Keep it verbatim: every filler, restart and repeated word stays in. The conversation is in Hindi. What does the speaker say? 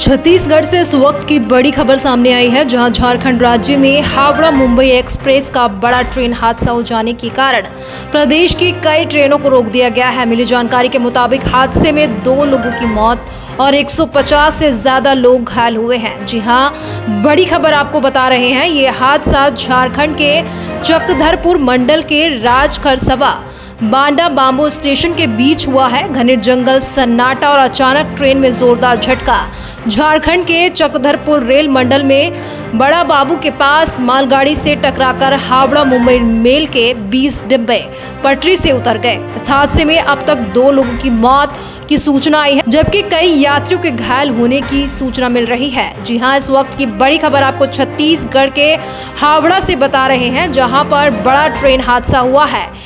छत्तीसगढ़ से इस वक्त की बड़ी खबर सामने आई है, जहां झारखंड राज्य में हावड़ा मुंबई एक्सप्रेस का बड़ा ट्रेन हादसा हो जाने के कारण प्रदेश की कई ट्रेनों को रोक दिया गया है। मिली जानकारी के मुताबिक हादसे में दो लोगों की मौत और एक सौ पचास से ज्यादा लोग घायल हुए हैं। जी हां, बड़ी खबर आपको बता रहे हैं। ये हादसा झारखंड के चक्रधरपुर मंडल के राजखरसभा बांडा बांबू स्टेशन के बीच हुआ है। घने जंगल, सन्नाटा और अचानक ट्रेन में जोरदार झटका। झारखंड के चक्रधरपुर रेल मंडल में बड़ा बाबू के पास मालगाड़ी से टकराकर हावड़ा मुंबई मेल के बीस डिब्बे पटरी से उतर गए। इस हादसे में अब तक दो लोगों की मौत की सूचना आई है, जबकि कई यात्रियों के घायल होने की सूचना मिल रही है। जी हां, इस वक्त की बड़ी खबर आपको छत्तीसगढ़ के हावड़ा से बता रहे हैं, जहां पर बड़ा ट्रेन हादसा हुआ है।